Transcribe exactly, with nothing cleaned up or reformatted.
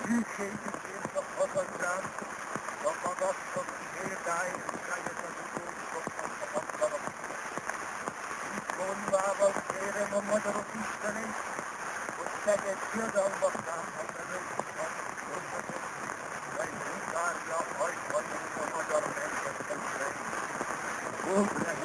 Hűségükért a hazanyrám, a magasztok példáért rájött az utolsóknak a magtalap. Így vonvával kérem a magyarok istenét, hogy szeged diadalmakkám a felőtt magyarok, mely utárja hajtani a magyar nemzetnek.